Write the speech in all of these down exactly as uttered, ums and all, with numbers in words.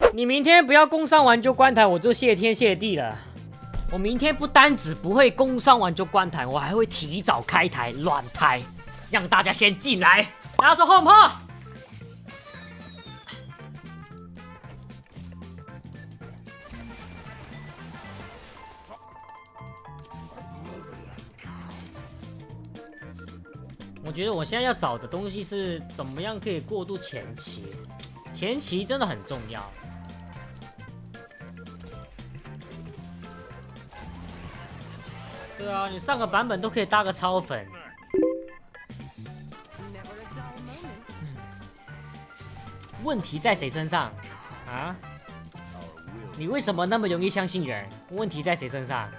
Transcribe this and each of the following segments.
你明天不要工商完就关台，我就谢天谢地了。我明天不单只不会工商完就关台，我还会提早开台乱台，让大家先进来。大家说后破。我觉得我现在要找的东西是怎么样可以过渡前期，前期真的很重要。对啊，你上个版本都可以搭个超粉。问题在谁身上啊？你为什么那么容易相信人？问题在谁身上？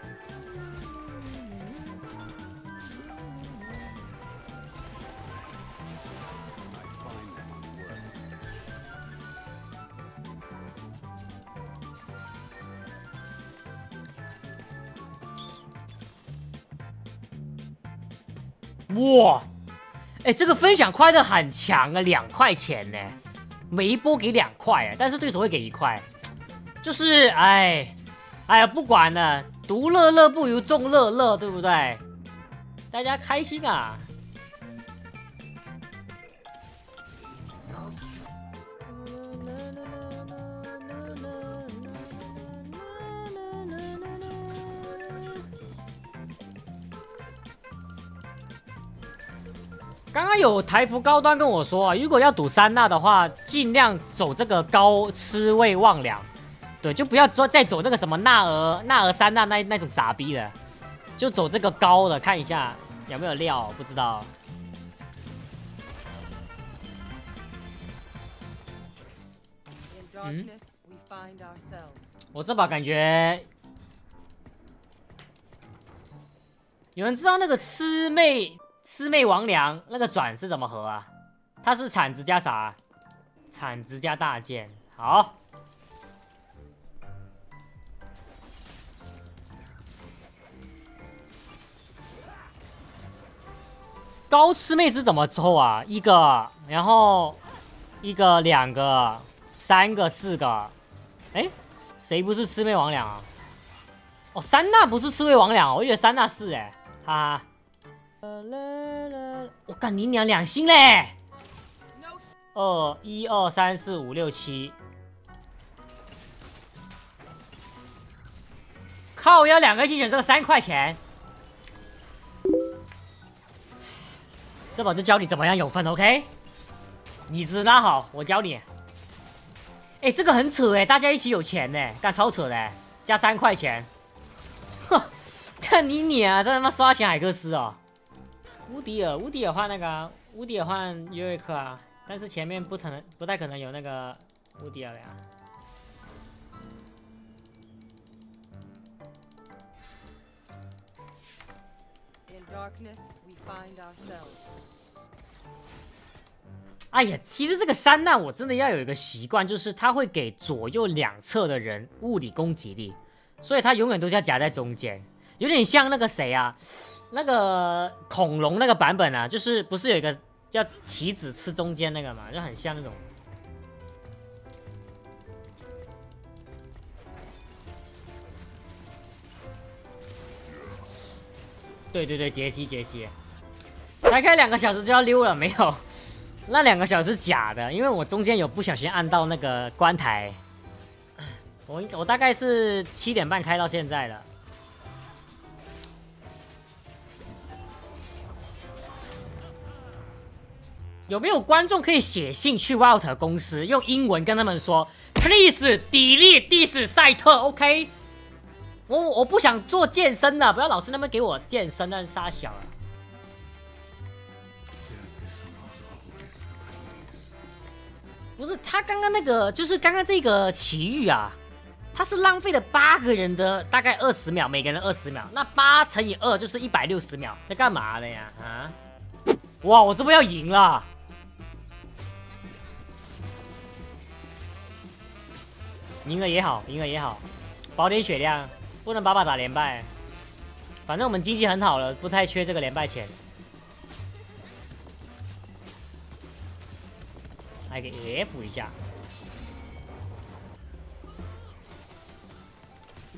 哇，哎、欸，这个分享快乐很强啊，两块钱呢，每一波给两块啊，但是对手会给一块，就是哎，哎呀，不管了，独乐乐不如众乐乐，对不对？大家开心啊！刚刚有台服高端跟我说啊，如果要赌三纳的话，尽量走这个高吃味望两，对，就不要说再走那个什么纳尔纳尔三纳那那种傻逼的，就走这个高的，看一下有没有料，不知道。嗯，我这把感觉，有人知道那个魑魅？魑魅魍魉那个转是怎么合啊？它是铲子加啥？铲子加大剑。好。高魑魅是怎么抽啊？一个，然后一个、两个、三个、四个。哎，谁不是魑魅魍魉啊？哦，三纳不是魑魅魍魉，我以为三纳是哎，哈哈。我干你娘两星嘞！二一二三四五六七，靠！要两个一起选这个三块钱，这把就教你怎么样有分 ，OK？ 椅子拉好，我教你。哎、欸，这个很扯哎，大家一起有钱呢，干超扯的，加三块钱，哼！看你娘啊，这他妈刷钱海克斯哦！乌迪尔，乌迪尔换那个、啊，乌迪尔换约瑞克啊，但是前面不可能，不太可能有那个乌迪尔了呀。哎呀，其实这个三难我真的要有一个习惯，就是它会给左右两侧的人物理攻击力，所以它永远都是要夹在中间，有点像那个谁啊。那个恐龙那个版本啊，就是不是有一个叫棋子吃中间那个嘛，就很像那种。对对对，杰西杰西，才开两个小时就要溜了，没有？那两个小时假的，因为我中间有不小心按到那个关台。我我大概是七点半开到现在了。有没有观众可以写信去 Wild 公司，用英文跟他们说 ，Please delete this site，OK？、Okay? 我我不想做健身了，不要老是那么给我健身，那杀小了。不是他刚刚那个，就是刚刚这个奇遇啊，他是浪费了八个人的大概二十秒，每个人二十秒，那八乘以二就是一百六十秒，在干嘛的呀？啊？哇，我这不要赢了！赢了也好，赢了也好，保点血量，不能把把打连败。反正我们经济很好了，不太缺这个连败钱。来个 F 一下，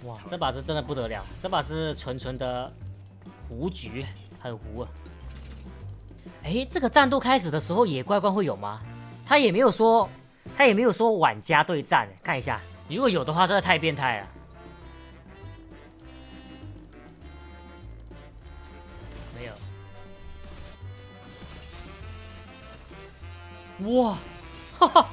哇，这把是真的不得了，这把是纯纯的胡局，很胡啊。哎，这个战斗开始的时候野怪关会有吗？他也没有说，他也没有说玩家对战，看一下，如果有的话，真的太变态了。没有。哇，哈哈。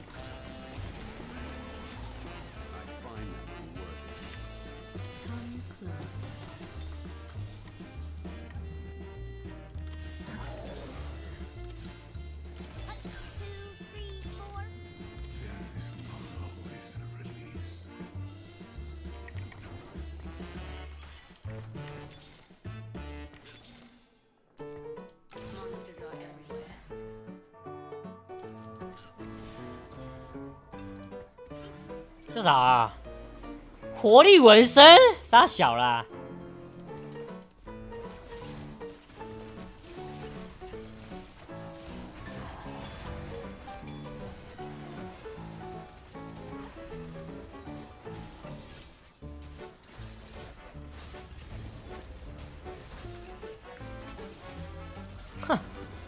这啥啊？活力纹身，傻小啦！哼，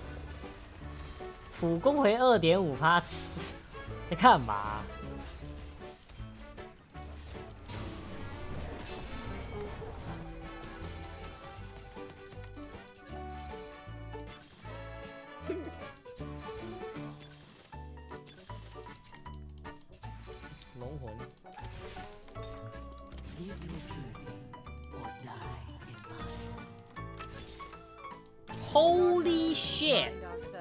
普攻回二点五趴，在干嘛？ 龙魂。Holy shit！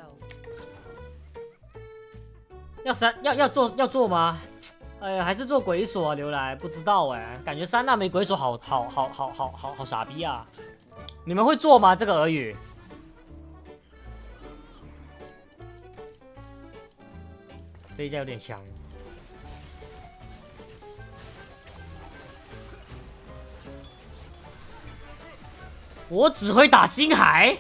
要删要要做要做吗？哎呀，还是做鬼锁啊，刘来不知道哎，感觉三大没鬼锁好好好好好好好傻逼啊！你们会做吗？这个俄语？ 这一家有点香。我只会打星海。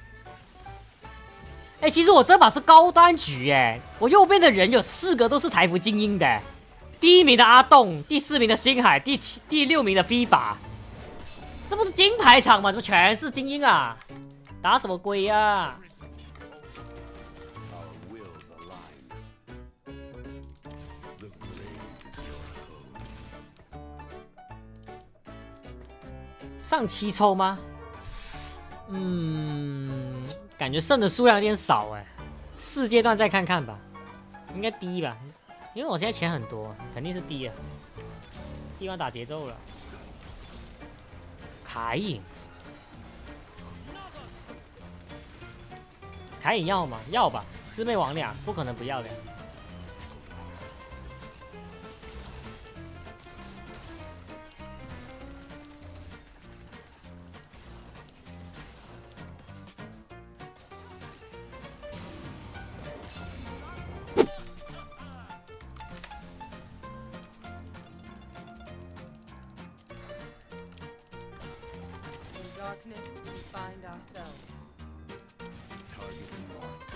哎、欸，其实我这把是高端局哎，我右边的人有四个都是台服精英的，第一名的阿栋，第四名的星海，第七、第六名的 FIFA， 这不是金牌场吗？怎么全是精英啊？打什么鬼呀、啊？ 上七抽吗？嗯，感觉剩的数量有点少哎，四阶段再看看吧，应该低吧，因为我现在钱很多，肯定是低啊。地方打节奏了，凯隐，凯隐要吗？要吧，魑魅魍魉不可能不要的。 Darkness, we find ourselves. Target locked.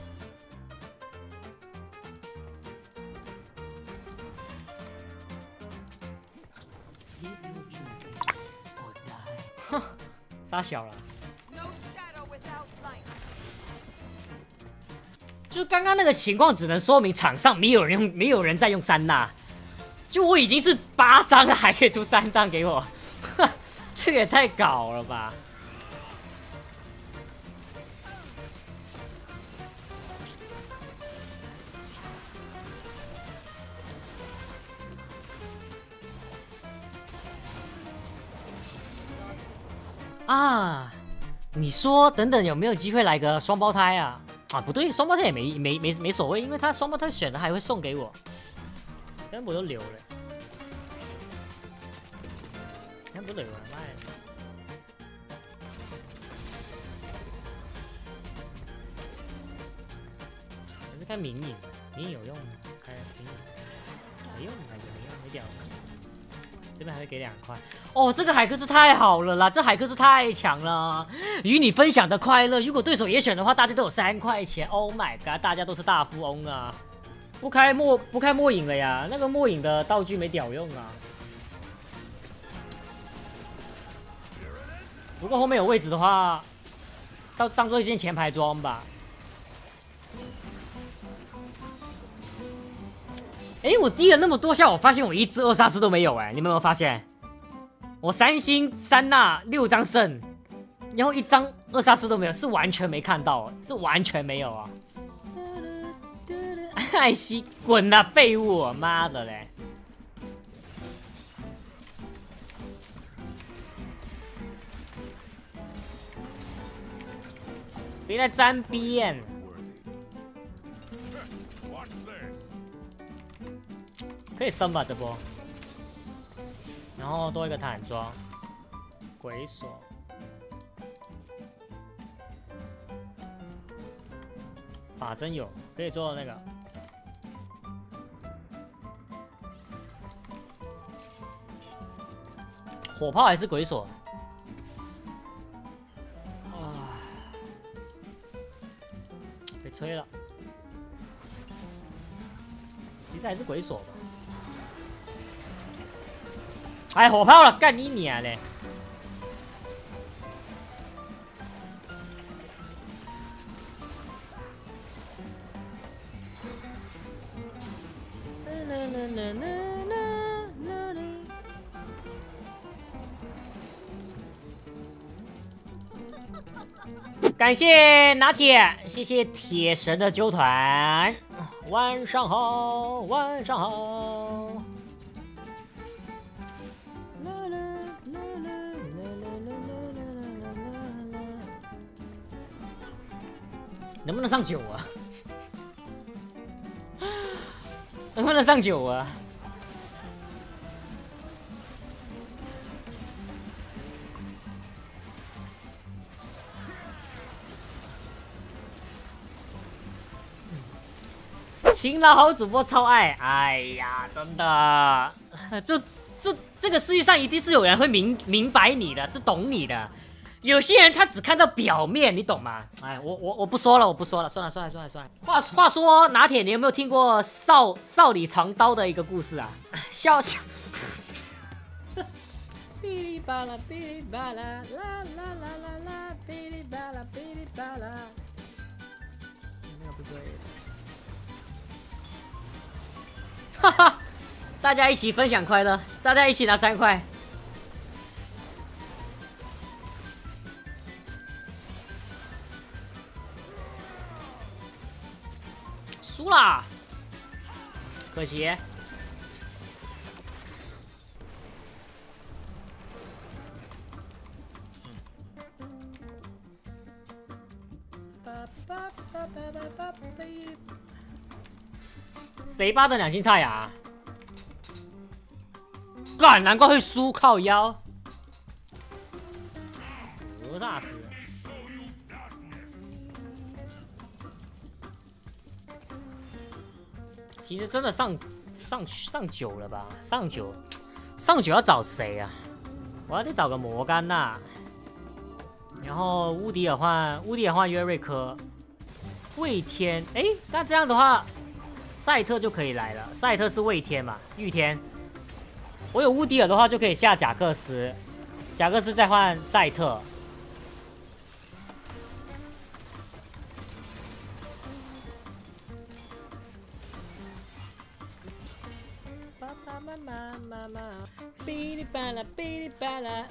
Live your journey or die. 哼，傻小了。 No shadow without light. 就刚刚那个情况，只能说明场上没有人用，没有人在用三娜。就我已经是八张了，还可以出三张给我，这个也太搞了吧！啊，你说等等有没有机会来个双胞胎啊？啊，不对，双胞胎也没没没没所谓，因为他双胞胎选了还会送给我，全部都留了，全部留了，妈的！还是看明影，明影有用吗？开明影没用，感觉没用，没屌。这边还会给两块哦，这个海克斯太好了啦，这海克斯太强了，与你分享的快乐。如果对手也选的话，大家都有三块钱。Oh my god， 大家都是大富翁啊！不开末不开末影了呀，那个末影的道具没屌用啊。 不过后面有位置的话，当当做一件前排装吧。哎，我滴了那么多下，我发现我一只二煞师都没有哎，你们有没有发现？我三星三纳六张胜，然后一张二煞师都没有，是完全没看到，是完全没有啊！艾希，滚呐，废物！妈的嘞！别再沾边。可以升吧这波，然后多一个坦装，鬼锁，法针有可以做那个，火炮还是鬼锁？啊，被吹了，其实还是鬼锁吧。哎，火炮了，干你娘嘞！感谢拿铁，谢谢铁神的揪团，晚上好，晚上好。能不能上九啊？能不能上九啊？勤劳好主播超爱，哎呀，真的，就这这个世界上一定是有人会明明白你的，是懂你的。有些人他只看到表面，你懂吗？哎，我我我不说了，我不说了，算了算了算了算了。话话说，拿铁，你有没有听过少少里藏刀的一个故事啊？笑笑。哔哩吧啦哔哩吧啦啦啦啦啦啦哔哩吧啦哔哩吧啦。那个不对。哈哈，大家一起分享快乐，大家一起拿三块。输啦，可惜。谁扒的两星菜呀？干，难怪会输，靠腰。何大师。其实真的上上上九了吧？上九，上九要找谁啊？我要得找个摩甘娜，然后乌迪尔换乌迪尔换约瑞科，魏天，哎，那这样的话，赛特就可以来了。赛特是魏天嘛？御天，我有乌迪尔的话就可以下贾克斯，贾克斯再换赛特。哔哩吧啦，哔哩吧啦，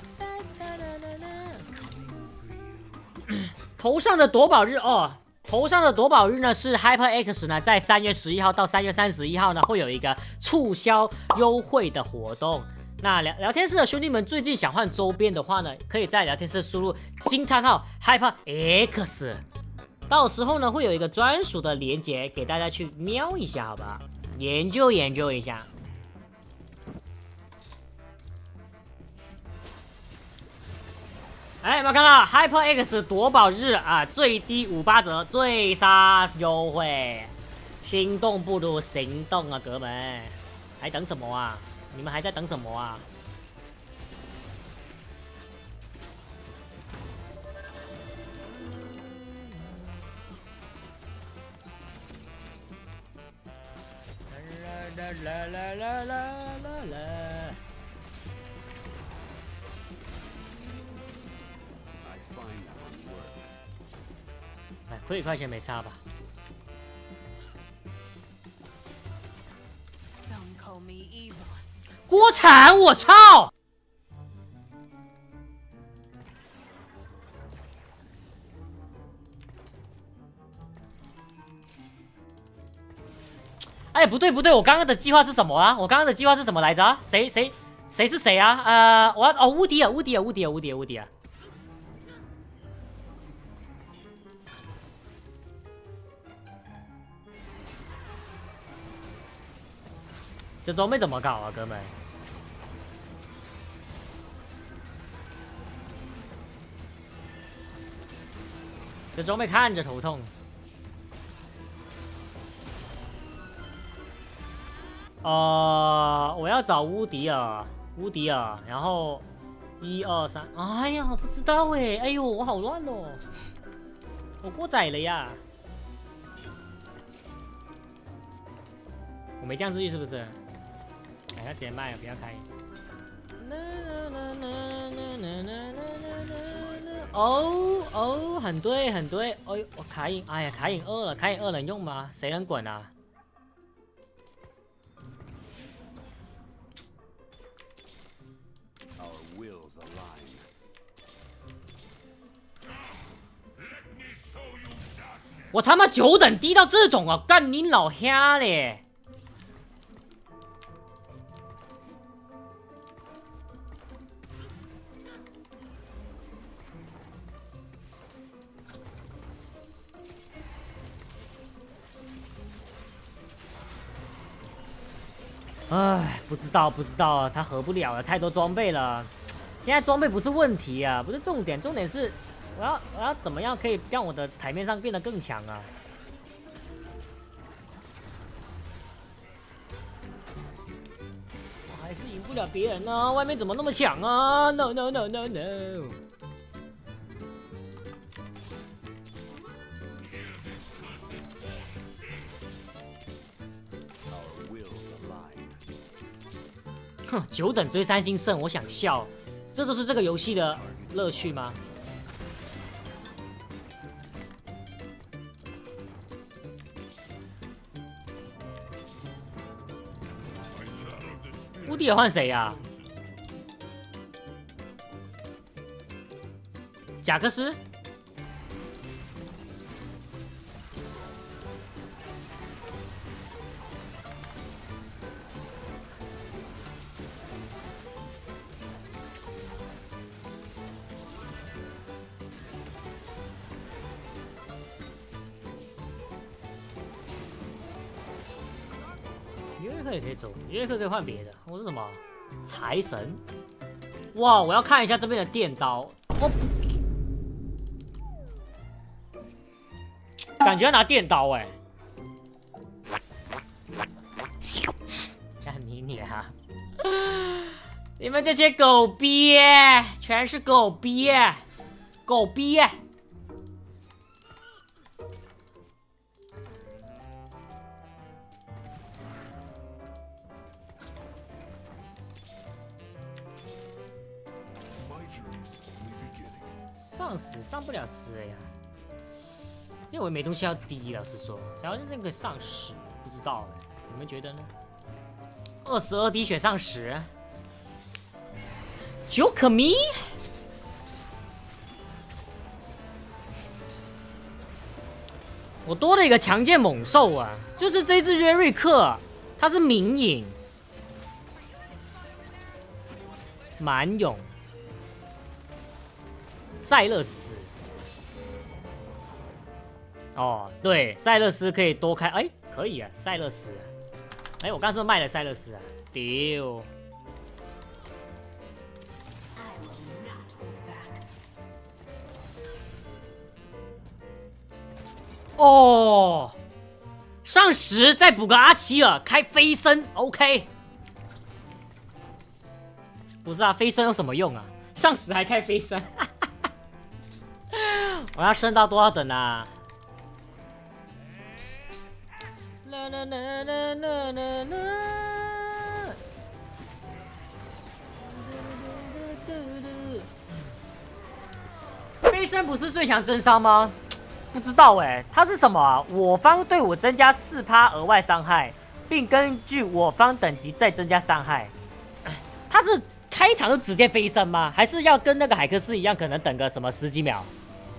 头上的夺宝日哦，头上的夺宝日呢是 HyperX 呢，在三月十一号到三月三十一号呢会有一个促销优惠的活动。那聊聊天室的兄弟们最近想换周边的话呢，可以在聊天室输入惊叹号 HyperX， 到时候呢会有一个专属的链接给大家去瞄一下，好吧？研究研究一下。哎，有没有看到 HyperX 夺宝日啊？最低五八折，最杀优惠，心动不如行动啊，哥们！还等什么啊？你们还在等什么啊？啦啦啦啦啦啦啦！ 亏一块钱没差吧？ Some call me evil. 锅铲，我操！哎，不对不对，我刚刚的计划是什么啊？我刚刚的计划是什么来着、啊？谁谁谁是谁啊？呃，我要哦，乌迪尔，乌迪尔，乌迪尔，乌迪尔，乌迪尔。这装备怎么搞啊，哥们？这装备看着头痛。呃，我要找乌迪尔，乌迪尔，然后一二三，哎呀，我不知道哎，哎呦，我好乱哦，我过载了呀，我没降智力是不是？哎，他直接卖了，不要开。哦哦，很对很对，哎呦，我卡影，哎呀，卡影二了，卡影二能用吗？谁能滚啊？ 我他妈九等低到这种啊！干你老瞎嘞！唉，不知道不知道啊，他合不了了，太多装备了。现在装备不是问题啊，不是重点，重点是。 我要我要怎么样可以让我的台面上变得更强啊？我还是赢不了别人呢、啊，外面怎么那么强啊 ？No no no no no！ 哼，久等追三星胜，我想笑，这就是这个游戏的乐趣吗？ 乌迪尔换谁呀？贾克斯。约克也可以走，约克可以换别的。我是什么？财神？哇！我要看一下这边的电刀。哦，感觉要拿电刀哎、欸。看你你啊！你们这些狗逼，全是狗逼，狗逼！上十上不了十了呀，因为我没东西要低，老实说，然后就这个上十，不知道哎，你们觉得呢？二十二滴血上十，九可迷，我多了一个强健猛兽啊，就是这只约瑞克，它是冥影，蛮勇。 塞勒斯，哦，对，塞勒斯可以多开，哎，可以啊，塞勒斯，哎，我刚是卖了塞勒斯啊，丢，哦，上十再补个阿奇尔，开飞升 ，OK， 不是啊，飞升有什么用啊？上十还开飞升。我要升到多少等啊？啦啦啦啦啦啦啦！飞升不是最强真伤吗？ 不知道哎，它是什么啊？我方对我增加四趴额外伤害，并根据我方等级再增加伤害。它是开场就直接飞升吗？还是要跟那个海克斯一样，可能等个什么十几秒？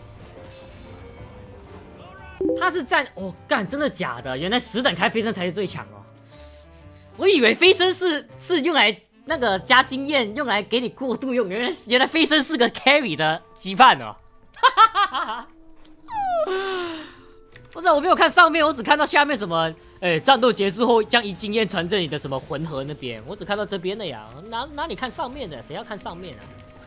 他是站哦，干，真的假的？原来十等开飞升才是最强哦！我以为飞升是是用来那个加经验，用来给你过渡用。原来原来飞升是个 carry 的羁绊哦！哈哈哈哈哈！不是，我没有看上面，我只看到下面什么，哎，战斗结束后将一经验传至你的什么魂盒那边，我只看到这边的呀，哪哪里看上面的？谁要看上面啊？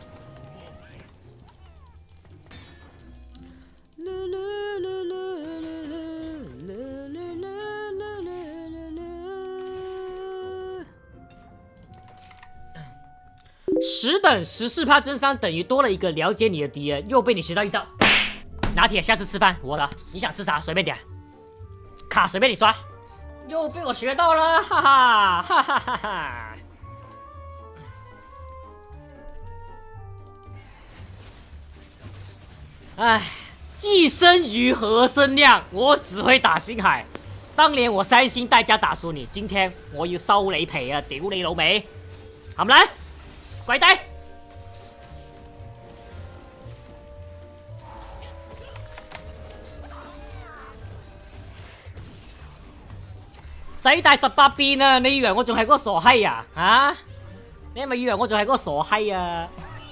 十等十四趴增伤等于多了一个了解你的敌人，又被你学到一道。拿铁，下次吃饭我的，你想吃啥随便点，卡随便你刷，又被我学到了，哈哈哈哈哈哈！哎，寄生鱼和生亮，我只会打星海。当年我三星代价打输你，今天我要收你皮啊！屌你老味，冚嚟，跪低！仔大十八變啊！你以為我仲係嗰個傻閪啊？啊！你係咪以為我仲係嗰個傻閪啊？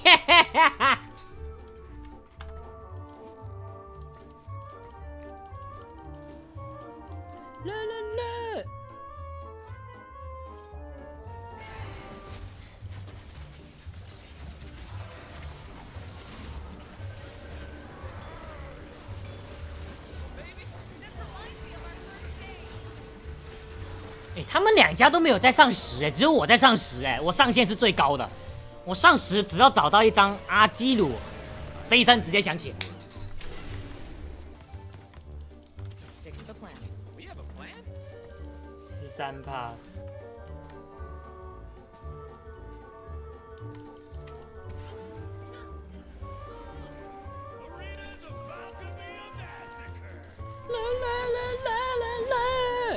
啦啦啦！哎，他们两家都没有在上十哎，只有我在上十哎，我上限是最高的。我上十只要找到一张阿基鲁，飞升直接响起。十三趴。啦啦啦啦啦啦！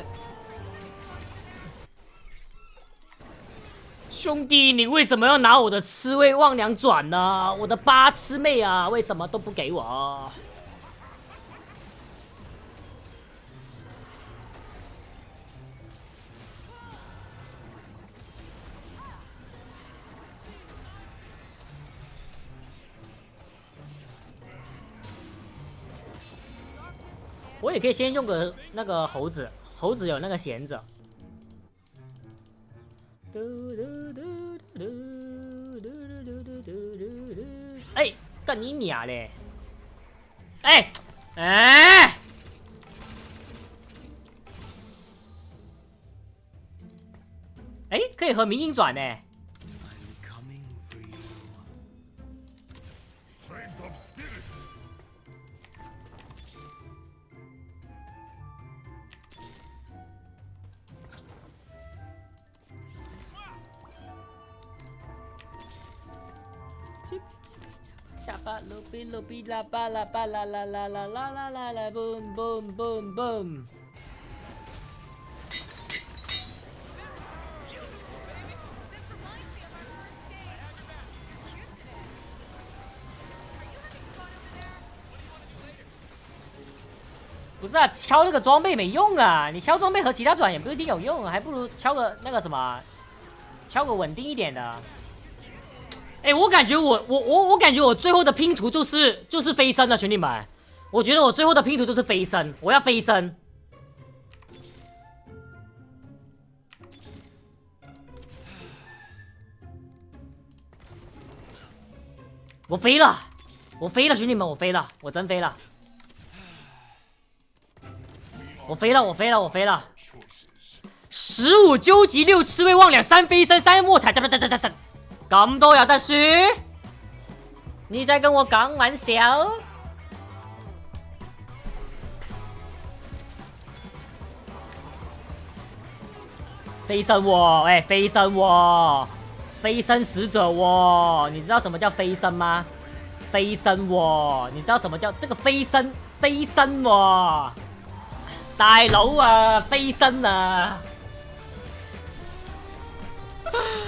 兄弟，你为什么要拿我的吃味忘两转呢？我的八吃妹啊，为什么都不给我？我也可以先用个那个猴子，猴子有那个闲着。哎，干你娘嘞！哎哎！哎，可以和明英转呢。巴鲁比鲁比啦巴啦巴啦啦啦啦啦啦啦啦 boom boom boom boom。不是啊，敲那个装备没用啊！你敲装备和其他转也不一定有用，还不如敲个那个什么，敲个稳定一点的。哎、欸，我感觉我我我我感觉我最后的拼图就是就是飞升了，兄弟们，我觉得我最后的拼图就是飞升，我要飞升。我飞了，我飞了，兄弟们，我飞了，我真飞了，我飞了，我飞了，我飞了。十五究极六吃味忘两三飞升三卧踩，这这这这这。咁多有得輸？你在跟我講玩笑？飛身喎，哎，飛身喎，飛身使者喎，你知道什麼叫飛身嗎？ 飞身喎，你知道什麼叫這個飛身？飛身喎，大佬啊，飛身啊！